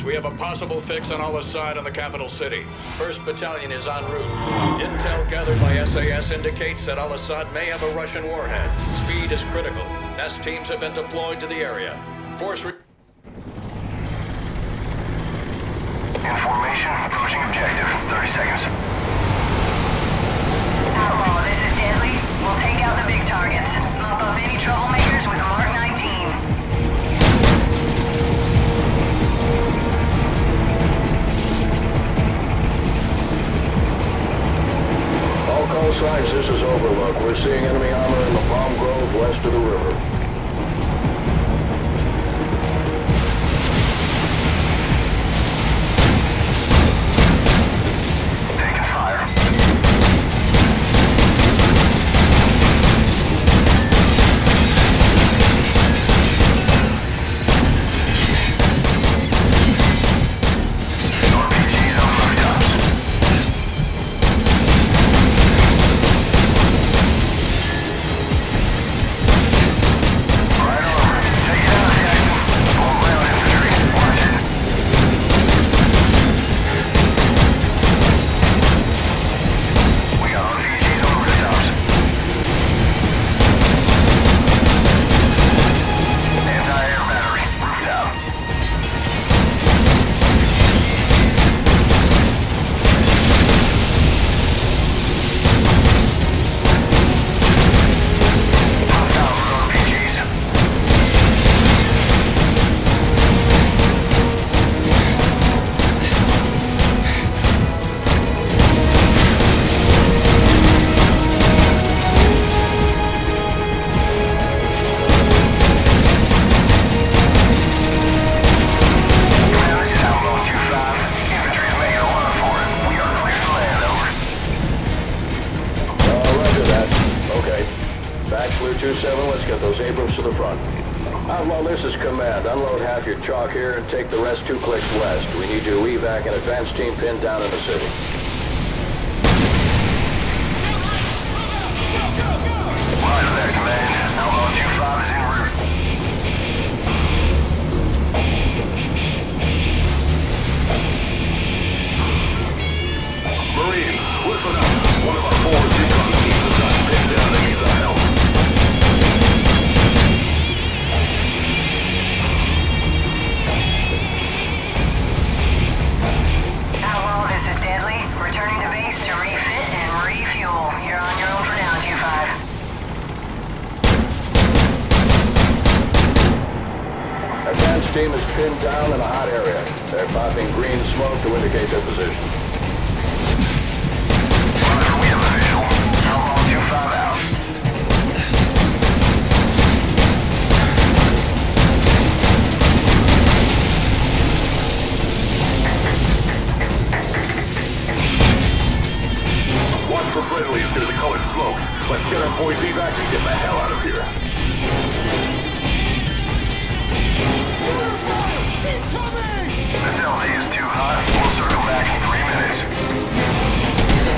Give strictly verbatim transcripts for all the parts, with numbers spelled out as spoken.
We have a possible fix on Al-Assad in the capital city. First Battalion is en route. Intel gathered by S A S indicates that Al-Assad may have a Russian warhead. Speed is critical. N E S teams have been deployed to the area. Force re- Information approaching objective. thirty seconds. Outlaw, this is Deadly. We'll take out the big targets. Mop up any troublemakers with Mark nineteen. All call signs, this is Overlook. We're seeing enemy armor in the Palm Grove west of the river. Taking fire. R P Gs on rooftops. Right on. Take it out, Jackson. All ground infantry. Watch it. We got R P Gs on rooftops. Anti-air battery. Rooftop. Hostile with R P Gs. Command, this is Outlaw two five. Infantry is making a run for it. We are clear to land, over. Uh, roger that. Okay. Bachelor two seven, let's get those Abrams to the front. Outlaw, this is command. Unload half your chalk here and take the rest two clicks west. We need your evac and advance team pinned down in the city. Roger that, command. Outlaw two five is en route. Marine, listen up. One of our forward recon teams has got pinned down and needs our help. Outlaw, this is Deadly. Returning to base to refit and refuel. You're on your own for now, two five. Advance team is pinned down in a hot area. They're popping green smoke to indicate their position. Roger, we have a visual. Outlaw two five out. Watch for friendlies near the colored smoke. Let's get our boys evac and get the hell out of here. This L Z is too hot. We'll circle back in three minutes.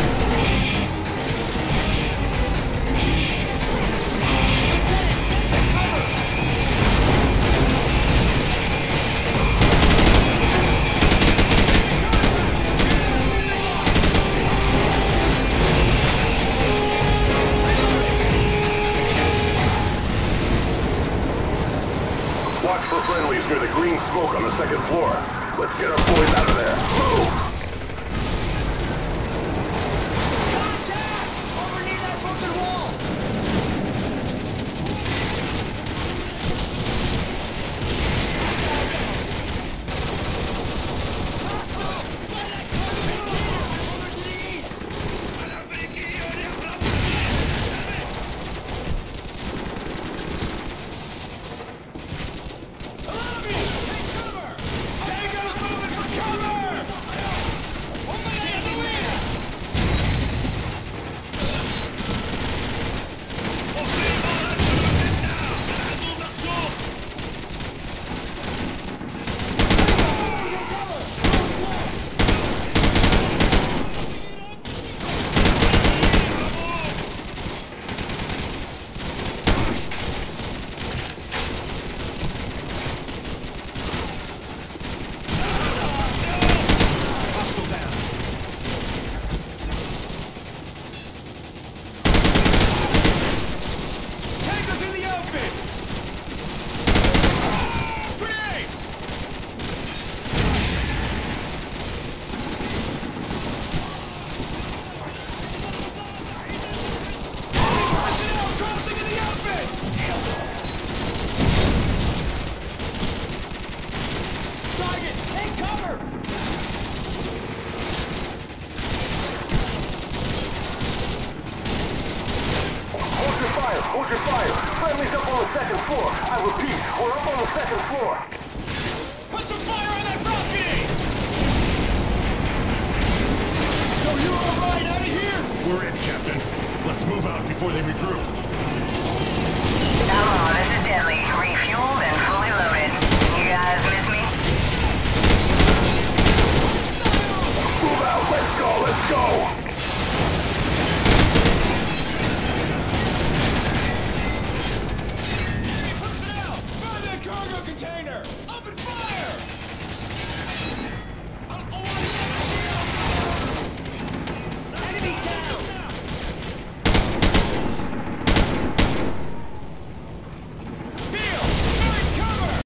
Watch for friendlies near the green smoke on the second floor. Let's get our boys out of there. Move! Tango's moving for cover! We're up on the second floor. Put some fire on that balcony! So you all right out of here? We're in, Captain. Let's move out before they regroup. Hello, this is Deadly. Refueled and fully loaded. You guys miss me? Move out. Let's go. Let's go.